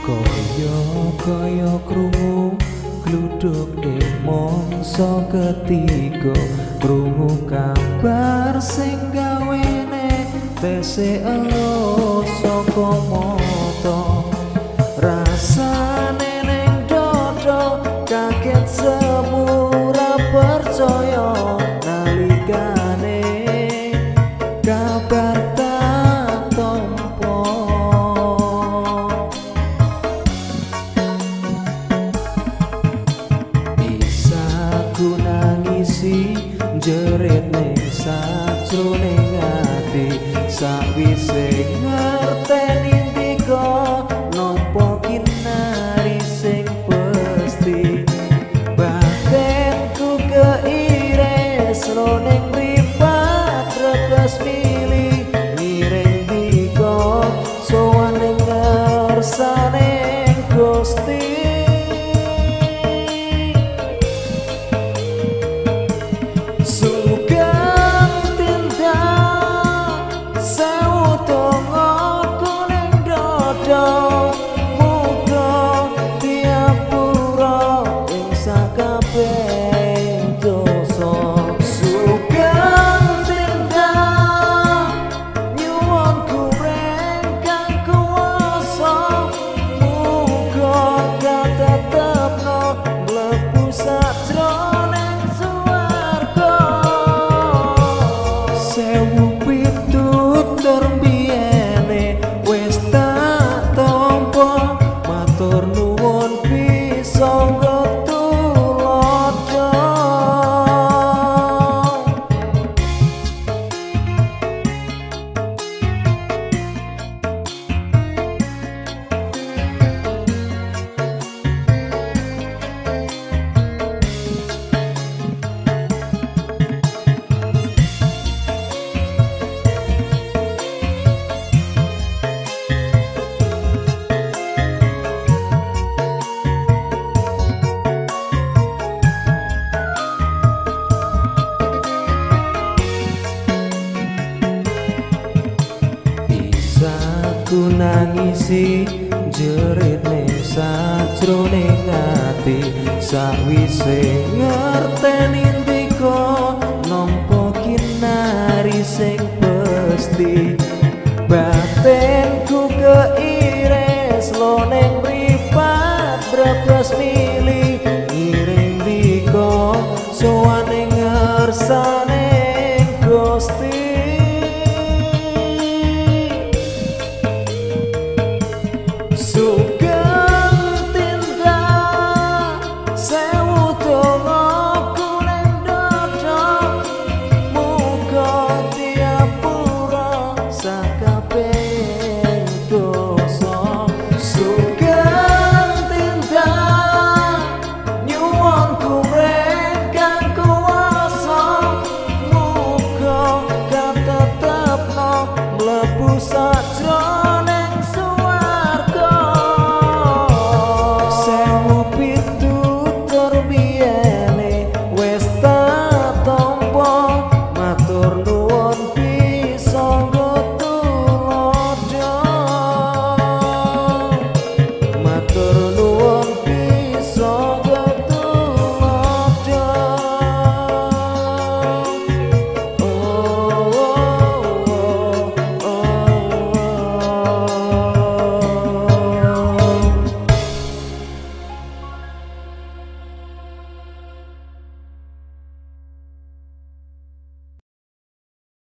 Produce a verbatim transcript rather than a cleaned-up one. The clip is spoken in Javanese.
Kaya kaya krungu gluduk ing mangsa ketiga, krungu kabar sing gawene tese elo saka mata. Rasane ning dodo kaget semu ora percaya nalikane kabar tak tampa. Isaku nangisi jerit ning sajroning ati sakwise ngerteni ndika nopo kinari sing pesti. Batinku keires ning mripat rebes milih ngiring ndika sowan ning ngersane Gusti. Aku nangisi jerit ning sajroning ati sakwise ngerteni ndika nampa kinari sing pesti. Batinku keires ning mripat brebes milih ngiring ndika sowan ning ngersane Gusti. Sugeng tindak sewu dongaku ning dodo, muga diapura sakabeh dosa. Sugeng tindak nyuwun kureng kang kuwasa, muga katetepno mlebu sajroning